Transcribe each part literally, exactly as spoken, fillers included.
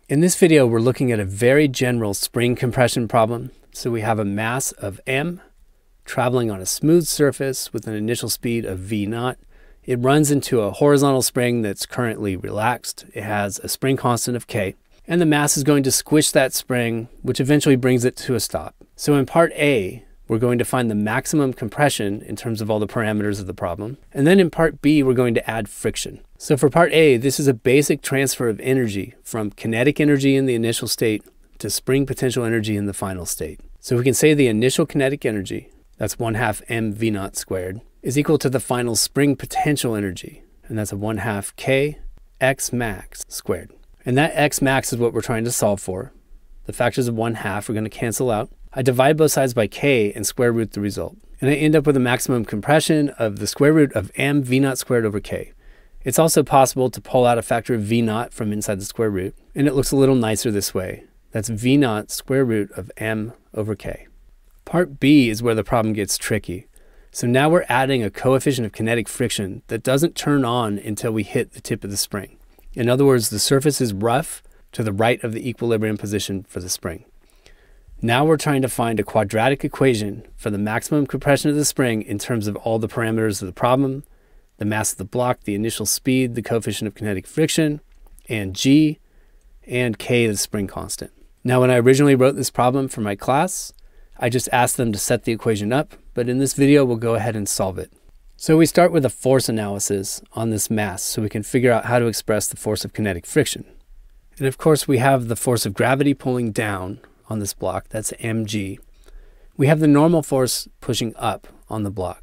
In this video, we're looking at a very general spring compression problem. So we have a mass of m traveling on a smooth surface with an initial speed of v naught. It runs into a horizontal spring that's currently relaxed. It has a spring constant of k, and the mass is going to squish that spring, which eventually brings it to a stop. So in part A, we're going to find the maximum compression in terms of all the parameters of the problem. And then in part B, we're going to add friction. So for part A, this is a basic transfer of energy from kinetic energy in the initial state to spring potential energy in the final state. So we can say the initial kinetic energy, that's one half m v naught squared, is equal to the final spring potential energy. And that's a one half k x max squared. And that x max is what we're trying to solve for. The factors of one half are going to cancel out. I divide both sides by k and square root the result. And I end up with a maximum compression of the square root of m v naught squared over k. It's also possible to pull out a factor of v naught from inside the square root, and it looks a little nicer this way. That's v naught square root of m over k. Part B is where the problem gets tricky. So now we're adding a coefficient of kinetic friction that doesn't turn on until we hit the tip of the spring. In other words, the surface is rough to the right of the equilibrium position for the spring. Now we're trying to find a quadratic equation for the maximum compression of the spring in terms of all the parameters of the problem, the mass of the block, the initial speed, the coefficient of kinetic friction, and g, and k, the spring constant. Now when I originally wrote this problem for my class, I just asked them to set the equation up, but in this video we'll go ahead and solve it. So we start with a force analysis on this mass so we can figure out how to express the force of kinetic friction. And of course we have the force of gravity pulling down on this block, that's mg. We have the normal force pushing up on the block.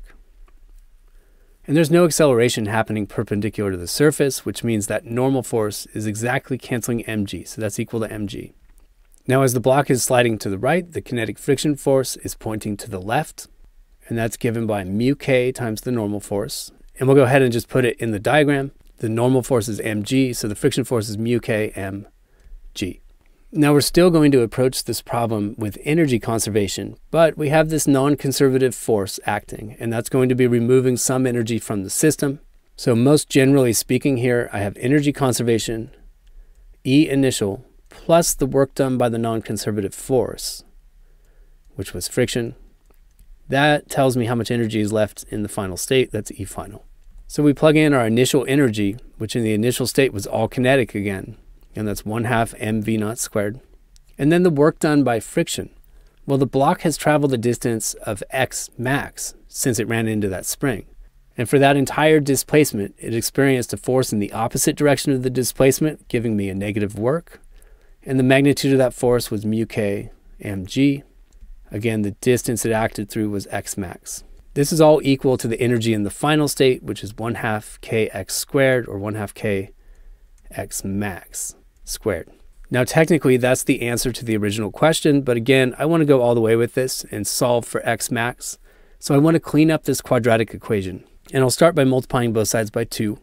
And there's no acceleration happening perpendicular to the surface, which means that normal force is exactly canceling mg, so that's equal to mg. Now as the block is sliding to the right, the kinetic friction force is pointing to the left, and that's given by mu k times the normal force. And we'll go ahead and just put it in the diagram. The normal force is mg, so the friction force is mu k mg. Now we're still going to approach this problem with energy conservation, but we have this non-conservative force acting, and that's going to be removing some energy from the system. So most generally speaking here, I have energy conservation, E initial, plus the work done by the non-conservative force, which was friction. That tells me how much energy is left in the final state, that's E final. So we plug in our initial energy, which in the initial state was all kinetic again, and that's one half m v naught squared. And then the work done by friction. Well, the block has traveled a distance of x max since it ran into that spring. And for that entire displacement, it experienced a force in the opposite direction of the displacement, giving me a negative work. And the magnitude of that force was mu k mg. Again, the distance it acted through was x max. This is all equal to the energy in the final state, which is one half kx squared, or one half k x max squared. Now technically that's the answer to the original question, but again I want to go all the way with this and solve for x max. So I want to clean up this quadratic equation, and I'll start by multiplying both sides by two.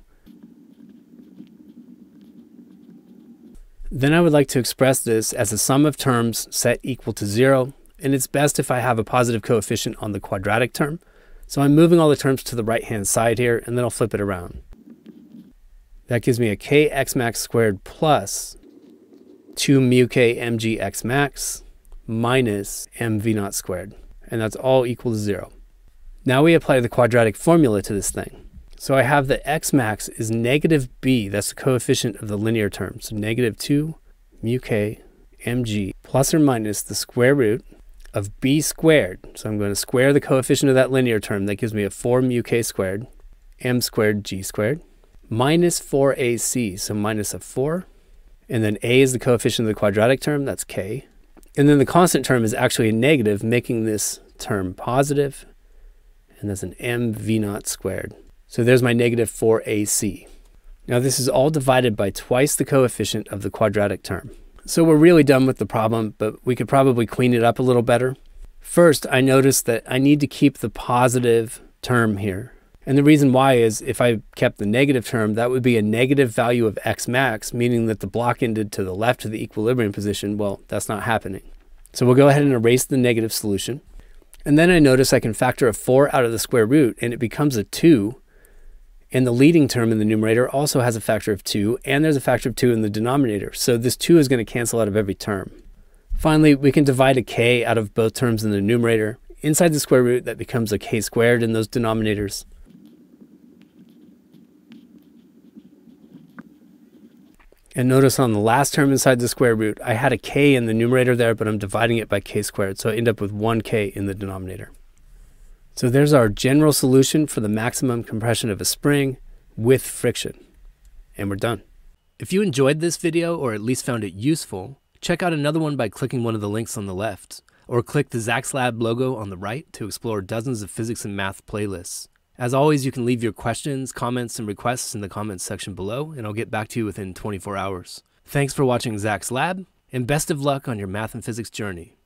Then I would like to express this as a sum of terms set equal to zero, and it's best if I have a positive coefficient on the quadratic term. So I'm moving all the terms to the right hand side here, and then I'll flip it around. That gives me a kx max squared plus two mu k mg x max minus m v naught squared. And that's all equal to zero. Now we apply the quadratic formula to this thing. So I have that x max is negative b, that's the coefficient of the linear term. So negative two mu k mg plus or minus the square root of b squared. So I'm going to square the coefficient of that linear term. That gives me a four mu k squared, m squared g squared, minus four a c, so minus a four. And then a is the coefficient of the quadratic term, that's k. And then the constant term is actually a negative, making this term positive. And that's an m v naught squared. So there's my negative four a c. Now this is all divided by twice the coefficient of the quadratic term. So we're really done with the problem, but we could probably clean it up a little better. First, I noticed that I need to keep the positive term here. And the reason why is if I kept the negative term, that would be a negative value of x max, meaning that the block ended to the left of the equilibrium position. Well, that's not happening. So we'll go ahead and erase the negative solution. And then I notice I can factor a four out of the square root, and it becomes a two. And the leading term in the numerator also has a factor of two, and there's a factor of two in the denominator. So this two is going to cancel out of every term. Finally, we can divide a k out of both terms in the numerator. Inside the square root, that becomes a k squared in those denominators. And notice on the last term inside the square root, I had a k in the numerator there, but I'm dividing it by k squared. So I end up with one k in the denominator. So there's our general solution for the maximum compression of a spring with friction. And we're done. If you enjoyed this video, or at least found it useful, check out another one by clicking one of the links on the left, or click the Zach's Lab logo on the right to explore dozens of physics and math playlists. As always, you can leave your questions, comments, and requests in the comments section below, and I'll get back to you within twenty-four hours. Thanks for watching Zach's Lab, and best of luck on your math and physics journey.